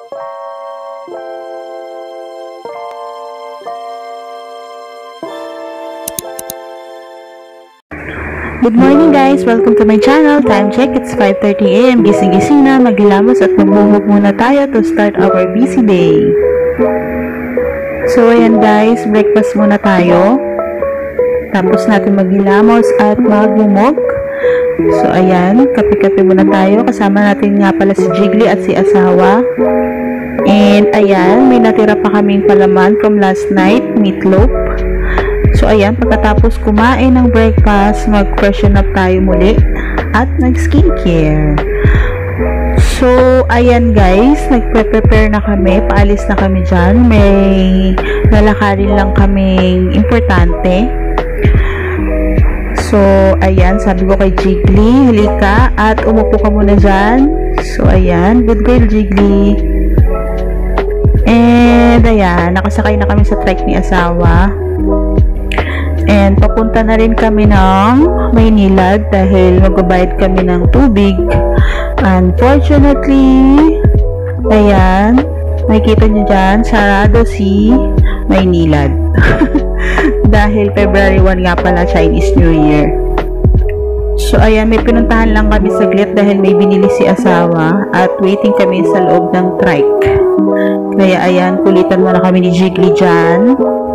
Good morning guys! Welcome to my channel. Time check, it's 5:30 AM. Gising-gising na, maghilamos at magbuhog muna tayo to start our busy day. So ayan guys, breakfast muna tayo. Tapos natin maghilamos at magbumog. So ayan, kape-kape muna tayo. Kasama natin nga pala si Jiggly at si asawa. And ayan, may natira pa kaming palaman from last night, meatloaf. So ayan, pagkatapos kumain ng breakfast, mag-freshen up tayo muli at nag-skincare. So ayan guys, nagpe-prepare na kami, paalis na kami dyan. May lalakarin lang kaming importante. So ayan, sabi ko kay Jiggly, halika at umupo ka muna dyan. So ayan, good girl Jiggly. And ayan, nakasakay na kami sa trike ni asawa. And papunta na rin kami ng Maynilad dahil magbabayad kami ng tubig. Unfortunately, ayan, makikita nyo dyan, sarado si Maynilad. Dahil February 1 nga pala, Chinese New Year. So ayan, may pinuntahan lang kami saglit dahil may binili si asawa at waiting kami sa loob ng trike. Kaya ayan, kulitan muna kami ni Jiggly dyan.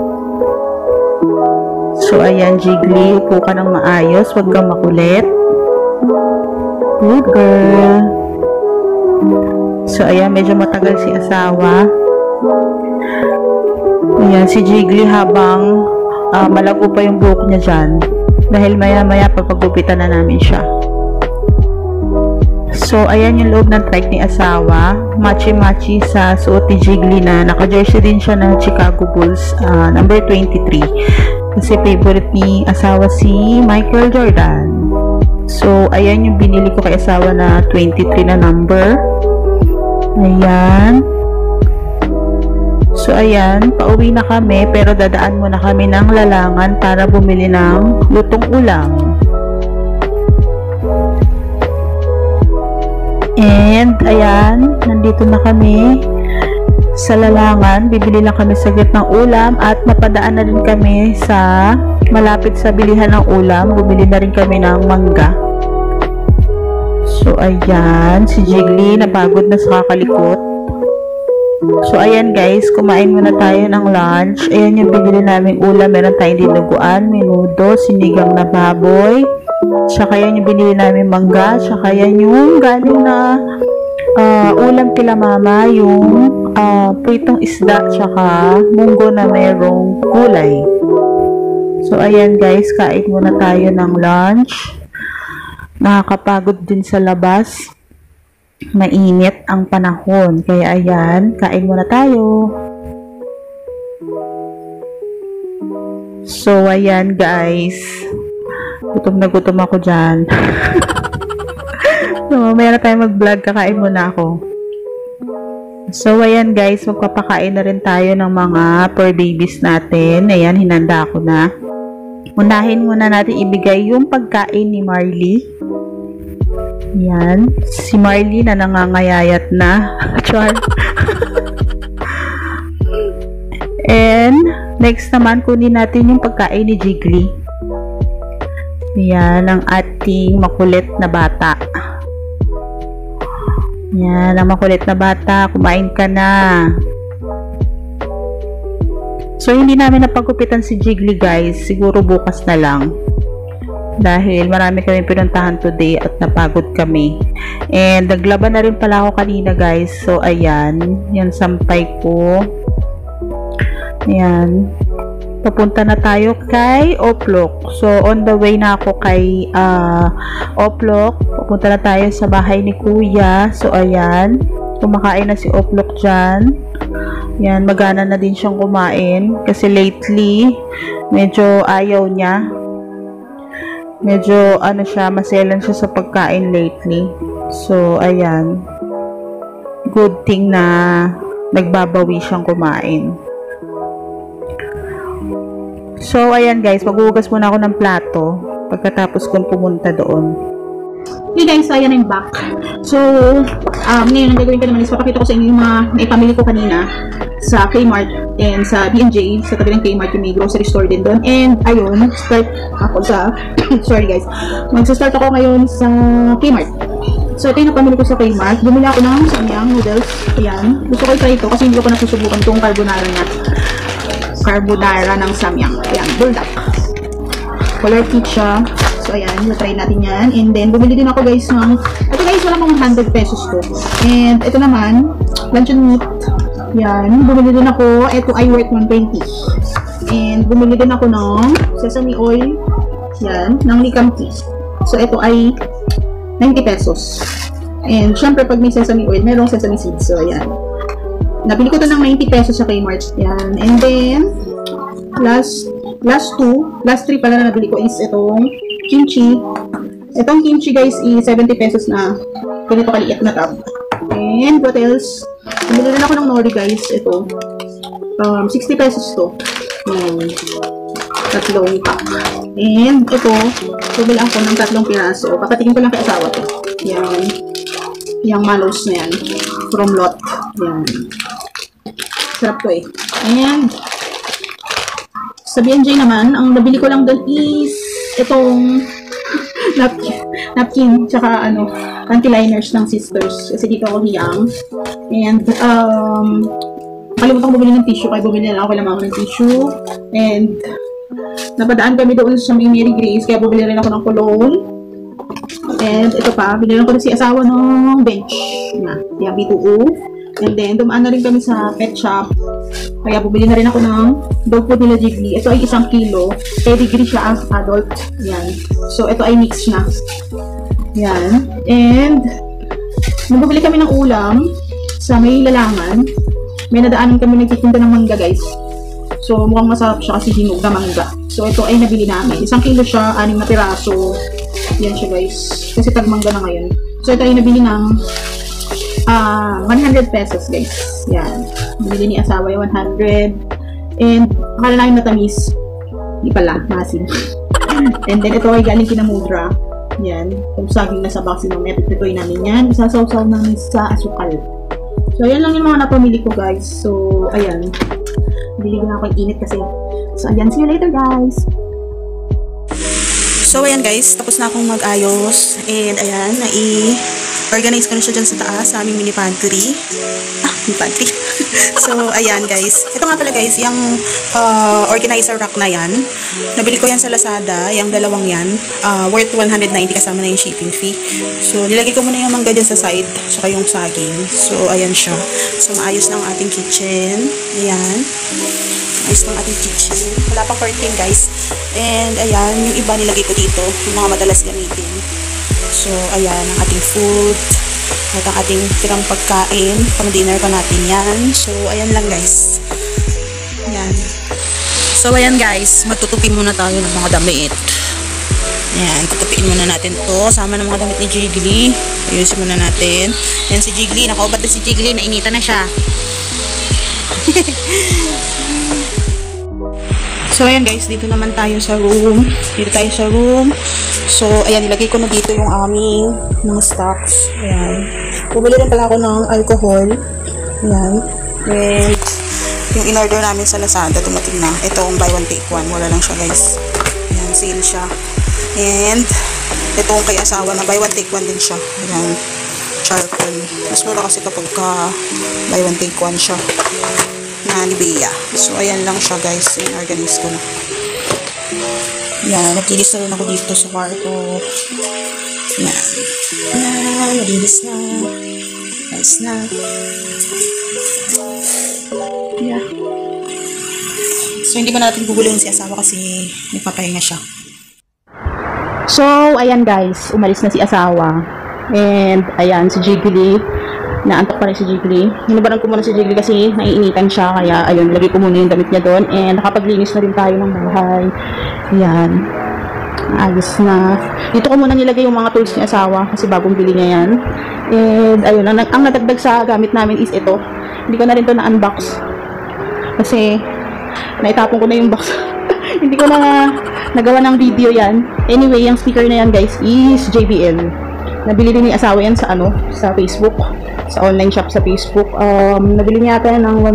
So ayan Jiggly, upo ka ng maayos, huwag kang makulit. Good girl. So ayan, medyo matagal si asawa. Ayan si Jiggly habang malago pa yung buhok niya dyan. Dahil maya maya papagupitan na namin siya. So ayan yung loob ng trike ni asawa. Matchy-matchy sa suot ni Jiggly na naka-jersey din siya ng Chicago Bulls number 23. Kasi favorite ni asawa si Michael Jordan. So, ayan yung binili ko kay asawa na 23 na number. Ayan. So, ayan. Pauwi na kami pero dadaan muna kami ng Lalangan para bumili ng lutong ulam. And, ayan. Nandito na kami sa Lalangan, bibili lang kami saglit ng ulam at napadaan na rin kami sa malapit sa bilihan ng ulam, bumili na rin kami ng mangga. So ayan, si Jiggly napagod na sa kakalikot. So ayan guys, kumain muna tayo ng lunch. Ayan yung binili naming ulam, meron tayong dinuguan, menudo, sinigang na baboy, tsaka yan yung binili namin mangga, tsaka yan yung galing na ulam kila mama, yung pritong isda tsaka munggo na merong gulay. So ayan guys, kain muna tayo ng lunch. Nakakapagod din sa labas, mainit ang panahon, kaya ayan, kain muna tayo. So ayan guys, gutom na gutom ako dyan. So mamaya na tayo mag-vlog, kakain muna ako. So, ayan guys, magpapakain na rin tayo ng mga fur babies natin. Ayan, hinanda ko na. Unahin muna natin ibigay yung pagkain ni Marley. Ayan, si Marley na nangangayayat na. Char. And, next naman, kunin natin yung pagkain ni Jiggly. Ayan, ang ating makulit na bata. Yan, ang makulit na bata, kumain ka na. So, hindi namin napagupitan si Jiggly guys. Siguro bukas na lang. Dahil marami kami pinuntahan today at napagod kami. And naglaban na rin pala ako kanina guys. So, ayan. Yan, sampay ko. Ayan. Papunta na tayo kay Oplok. So, on the way na ako kay Oplok. Papunta na tayo sa bahay ni Kuya. So, ayan. Kumakain na si Oplok dyan. Ayan, magana na din siyang kumain. Kasi lately, medyo ayaw niya. Medyo, maselan siya sa pagkain lately. So, ayan. Good thing na nagbabawi siyang kumain. So, ayan guys, maghuhugas muna ako ng plato pagkatapos kong pumunta doon. Okay guys, so ayan yung back. So, Ngayon, ang gagawin ko naman is papakita ko sa inyo yung mga naipamili ko kanina sa Kmart and sa B&J, sa tabi ng Kmart, yung may grocery store din doon. And ayun, start ako sa sorry guys, magsa-start ako ngayon sa Kmart. So ito yung napamili ko sa Kmart. Bumili ako ng samyang noodles. Ayan, gusto ko i-try ito kasi hindi ko pa nasusubukan itong carbonara niya. Carbonara ng samyang. Ayan, buldak. Color peach siya. So ayan, na-try natin yan. And then bumili din ako guys ng, ito guys, wala mga 100 pesos to. And ito naman, luncheon meat. Yan, bumili din ako. Ito ay worth 120. And bumili din ako ng sesame oil. Yan, ng likamki. So ito ay 90 pesos. And syempre pag may sesame oil, merong sesame seeds. So ayan. Nabili ko to ng 90 pesos sa Kmart. Yan. And then, last 3 pala na nabili ko is itong kimchi. Itong kimchi guys is 70 pesos na ganito kaliit na tab. And what else? Bumili rin ako ng nori guys. Ito. 60 pesos to. Yan. Tatlong pack. And ito, bumili ako ng 3 piraso. Papatikin ko lang kay asawa to. Yan. Yung malos na yan. From Lot. Yan. Sarap to eh. And sa B&J naman, ang nabili ko lang doon is itong napkin, tsaka panty liners ng sisters. Kasi dito ako hiyang. And, kalimutan ko bumili ng tissue, kaya bumili na ako kay mama ng tissue. And, napadaan kami doon sa Mary Grace, kaya bumili rin ako ng cologne. And, ito pa, binilan ko na si asawa ng bench. Yan, B2O. And then, dumaan na rin kami sa pet shop. Kaya bumili na rin ako ng dog food nila Jiggly. Ito ay 1 kilo. Pedigree siya as adult. Yan. So, ito ay mix na. Yan. And, nabubili kami ng ulam sa may lalangan. May nadaanan kami nagtitinda ng mangga, guys. So, mukhang masarap siya kasi hinog na mangga. So, ito ay nabili namin. 1 kilo siya, 6 na piraso. Yan siya, guys. Kasi tag-mangga na ngayon. So, ito ay nabili ng 100 pesos guys. Yan. Bili ni asawa yung 100. And akala namin matamis. Hindi pala, masin. And then ito ay galing kina Mudra. Yan. Yung saging nasa box ng nepit-pitoy namin yan. Isasawsaw namin sa asukal. So ayan lang yung mga napamili ko guys. So ayan. Bili ko na ako yung init kasi. So ayan. See you later guys. So ayan guys. Tapos na akong mag-ayos. And ayan. Organize ko na siya dyan sa taas sa aming mini pantry. Mini pantry. So, ayan guys. Ito nga pala guys, yung organizer rack na yan. Nabili ko yan sa Lazada, yung dalawang yan. Worth 190 kasama na yung shipping fee. So, nilagay ko muna yung mangga dyan sa side, saka yung saging. So, ayan siya. So, maayos ng ating kitchen. Ayan. Maayos ng ating kitchen. Wala pang curtain guys. And, ayan, yung iba nilagay ko dito, yung mga madalas gamitin. So, ayan, ang ating food at ang ating tirang pagkain. Pang-dinner pa natin yan. So, ayan lang guys. Ayan. So, ayan guys. Magtutupi muna tayo ng mga damit. Ayan, tutupiin muna natin to. Sama ng mga damit ni Jiggly. Ayusin muna natin. Ayan si Jiggly. Nakaubat na si Jiggly. Nainita na siya. So, ayan guys, dito naman tayo sa room. Dito tayo sa room. So, ayan, nilagay ko na dito yung aming mga stocks. Ayan. Bumili rin pala ako ng alcohol. Ayan. And, yung in-order namin sa Lazada, dumating na. Itong buy one take one. Wala lang siya guys. Ayan, sale siya. And, itong kay asawa na buy one take one din siya. Ayan. Charcoal. Mas mura kasi kapag buy one take one siya. Na Nivea. So, ayan lang siya guys. In-organize ko na. Yan. Naglinis na rin ako dito sa kwarto. Yan. Yan. Naglinis na. Nice na. Yeah. So, hindi ba natin guguluhin si asawa kasi nagpapahinga siya. So, ayan guys, umalis na si asawa. And, ayan, si Jiggly. Naantok pa rin si Jiggly. Hinibaran ko muna si Jiggly kasi naiinitan siya. Kaya, ayun, lagay ko muna yung damit niya doon. And, nakapaglinis na rin tayo ng bahay. Ayan. Ayos na. Dito ko muna nilagay yung mga tools ni asawa kasi bagong bili niya yan. And, ayun, ang nadagdag sa gamit namin is ito. Hindi ko na rin to na-unbox. Kasi, naitapon ko na yung box. Hindi ko na nagawa ng video yan. Anyway, yung speaker na yan guys is JBL. Nabili din ni asawa yan sa sa Facebook, sa online shop sa Facebook. Nabili niya ata ng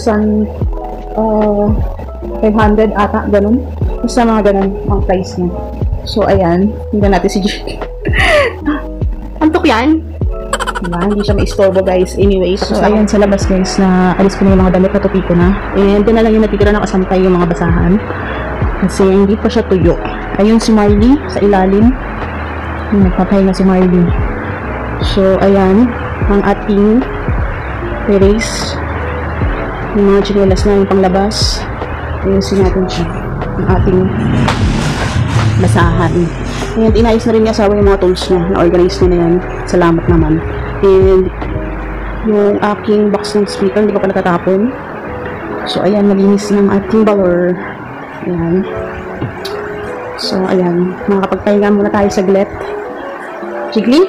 1,500 ata, ganun. Basta mga ganun ang price niya. So, ayan. Tingnan natin si Jake. Antok yan? Diba? Hindi siya maistorbo, guys. Anyway, so, ayan sa labas, guys, na alis ko na yung mga damit, natupi ko na. And doon na lang yung natitira ng kasantay yung mga basahan. Kasi hindi pa siya tuyo. Ayun si Marley sa ilalim. Nagpapahinga si Marley. So, ayan. Ang ating terrace. Yung mga chinelas na yung panglabas. Ayun si natin siya. Ang ating basahan. And inayos na rin niya asawa yung mga tools niya. Na-organize niya na yan. Salamat naman. And yung aking box ng speaker, hindi ko pa natatapon. So, ayan. Malinis ng ating balor. Ayan. So, ayan. Makakapagpahinga muna tayo saglit. Jiggly?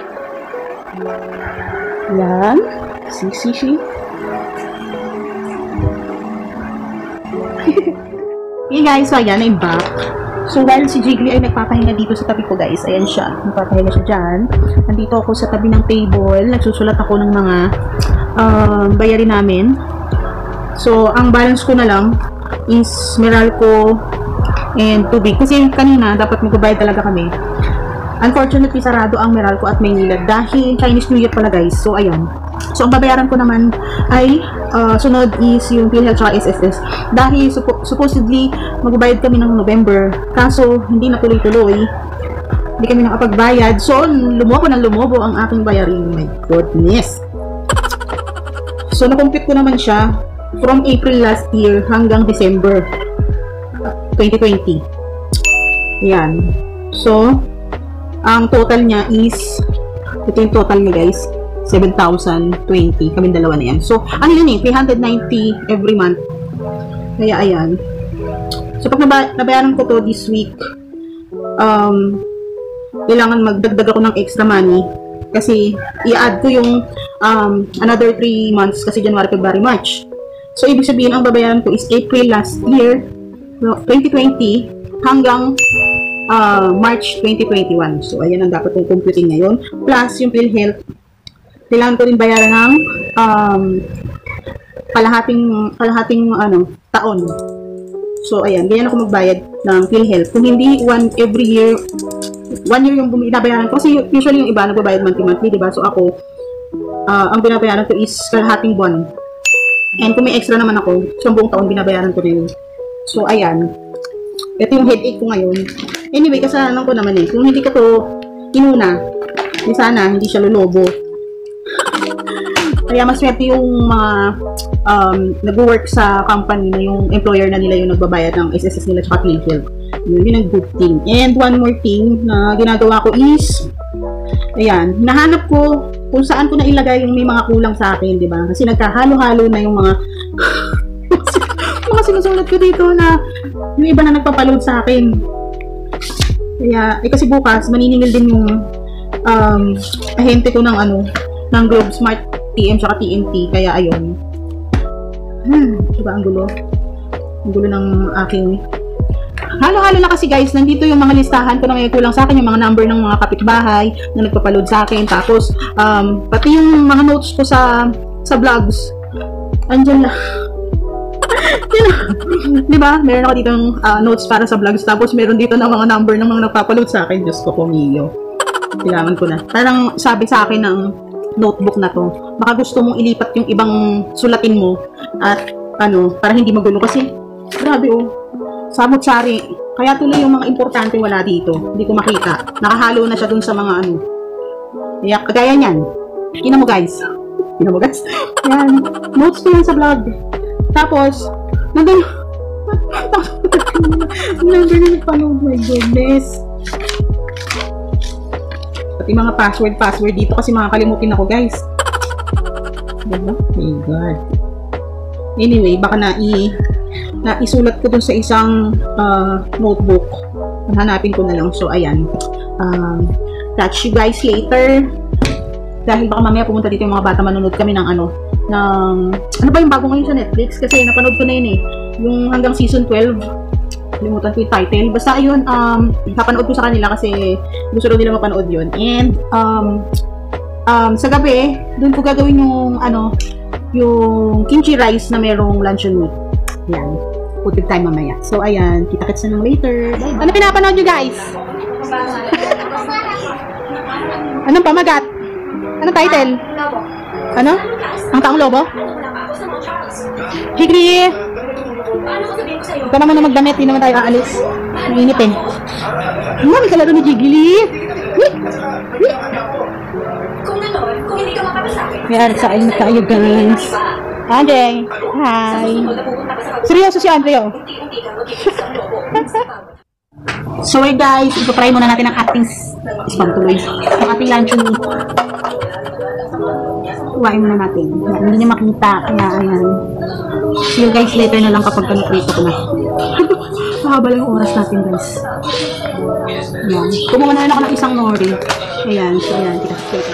Ayan. Si. Hey guys, so ayan, I'm back. So while si Jiggly ay nagpapahinga dito sa tabi ko, guys, ayan siya, nagpapahinga siya dyan. Nandito ako sa tabi ng table, nagsusulat ako ng mga bayarin namin. So ang balance ko na lang is Meralco and tubig. Kasi kanina dapat magbabayad talaga kami. Unfortunately, sarado ang Meralco at Maynilad dahil Chinese New Year pala, guys. So ayan. So ang babayaran ko naman ay sunod is yung PhilHealth at SSS. Dahil supposedly magbabayad kami ng November. Kaso hindi na tuloy-tuloy. Hindi kami nakapagbayad. So lumobo ang aking bayarin. My goodness. So na-compute ko naman siya from April last year hanggang December 2020. Yan. So ang total niya is, ito yung total niya, guys, 7,020. Kaming dalawa na yan. So, ano yun eh, 390 every month. Kaya, ayan. So, pag nabayaran ko to this week, kailangan magdagdag ako ng extra money. Kasi, i-add ko yung another 3 months kasi January, February, March. So, ibig sabihin, ang babayaran ko is April last year, 2020, hanggang March 2021. So, ayan ang dapat kong computing ngayon. Plus, yung PhilHealth, kailangan ko rin bayaran ng kalahating taon. So, ayan. Ganyan ako magbayad ng PhilHealth. Kung hindi, every year, 1 year yung binabayaran ko. Kasi usually yung iba nagbabayad monthly, diba? So, ako, ang binabayaran ko is kalahating buwan. And kung may extra naman ako, sa buong taon binabayaran ko na yun. So, ayan. Ito yung headache ko ngayon. Anyway, kasalanan ko naman eh. Kung hindi ko to inuna, di sana hindi siya lulubo. Kaya mas swerte yung mga nag-work sa company na yung employer na nila yung nagbabayad ng SSS nila tsaka PhilHealth. Yun ang good thing. And one more thing na ginagawa ko is, ayan, hinahanap ko kung saan ko na ilagay yung may mga kulang sa akin, di ba? Kasi nagkahalo-halo na yung mga mga sinusulat ko dito na yung iba na nagpapaload sa akin. Kaya, kasi bukas, maniningil din yung ahente ko ng ng Globe Smart TM tsaka TNT. Kaya, ayun. Diba, ang gulo? Ang gulo ng aking... Halo-halo na kasi, guys. Nandito yung mga listahan ko na may kulang sa akin. Yung mga number ng mga kapitbahay na nagpapaload sa akin. Tapos, pati yung mga notes ko sa vlogs. Andyan lang. Diba? Meron ako dito notes para sa vlogs. Tapos meron dito na mga number ng mga nagpapaload sa akin. Diyos ko, Pumilyo. Kailangan ko na. Parang sabi sa akin ng notebook na to, baka gusto mong ilipat yung ibang sulatin mo at para hindi magulo. Kasi, grabe samot-sari. Kaya tuloy yung mga importante wala dito. Hindi ko makita. Nakahalo na siya dun sa mga Kaya, kagaya niyan. Tingnan mo, guys. Yan. Notes ko yan sa vlog. Tapos, nandun, number na nagpanood, my goodness. Pati mga password dito kasi makakalimutin ako, guys. Diba? My God. Anyway, baka naisulat ko dun sa isang notebook. Hanapin ko na lang. So, ayan. Catch you guys later. Dahil baka mamaya pumunta dito yung mga bata, manonood kami ng ano ba yung bago ngayon sa Netflix? Kasi napanood ko na yun eh. Yung hanggang season 12. Limutan ko yung title. Basta ayun, papanood ko sa kanila kasi gusto daw nila mapanood yun. And, sa gabi, doon ko gagawin yung, yung kimchi rice na merong luncheon meat. Yan. Putid time mamaya. So, ayan. Kita-kits na lang later. Bye-bye. Ano pinapanood nyo, guys? Anong pamagat? Anong title? Ano? Ang Taong Lobo? Higri! Huwag ka naman na magdamit, hindi naman tayo aalis. Mainit eh. May kalaro ni Jiggly. Yan, saan na tayo guys? Anjeng! Hi! Seryoso si Andrea oh. So guys, ipatry muna natin ang ating spam tuloy. Ang ating luncheon meat. Kuhain muna natin. Yan, hindi niya makita. Kaya ayan. See you guys later na lang kapag naprito ko na. Mahaba lang yung oras natin guys. Ayan. Kumuha na rin ako ng isang nori. Ayan. So ayan. Kita-kita.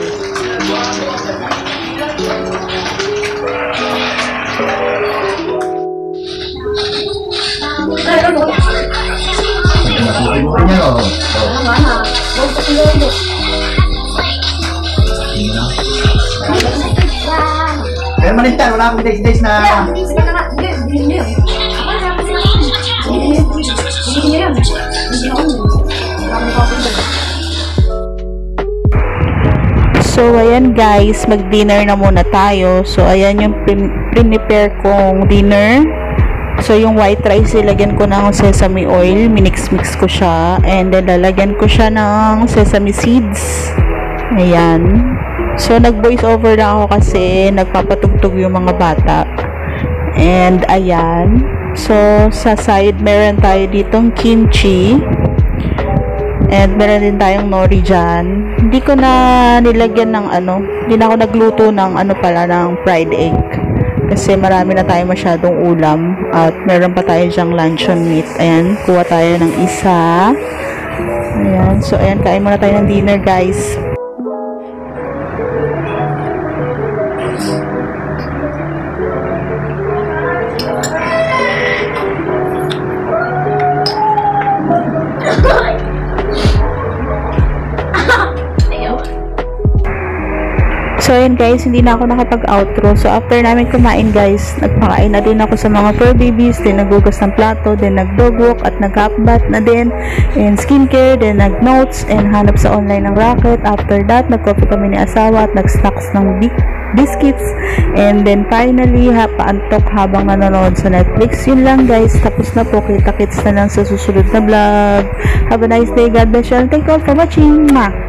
Pero malintan, wala akong days na... So, ayan guys, mag-dinner na muna tayo. So, ayan yung prepare kong dinner. So, yung white rice, ilagyan ko ng sesame oil. Minix-mix ko siya. And then, lalagyan ko siya ng sesame seeds. Ayan. So, nag-voice over na ako kasi nagpapatugtog yung mga bata. And, ayan. So, sa side, meron tayo ditong kimchi. And, meron din tayong nori dyan. Hindi ko na nilagyan ng hindi na ako nagluto ng ng fried egg. Kasi marami na tayo masyadong ulam. At meron pa tayo dyang luncheon meat. Ayan, kuha tayo ng isa. Ayan, so ayan, kain muna tayo ng dinner guys. So, ayan guys, hindi na ako nakapag-outro. So, after namin kumain guys, nagpakain na din ako sa mga fur babies, then naghugas ng plato, then nag-dog walk, at nag-half-bath na din, and skincare, then nag-notes, and hanap sa online ng racket. After that, nag-coffee kami ni asawa, at nag-snacks ng biscuits, and then finally, paantok habang nanonood sa Netflix. Yun lang guys, tapos na po. Kita-kits na lang sa susunod na vlog. Have a nice day. God bless you, and thank you all for watching. Mwah!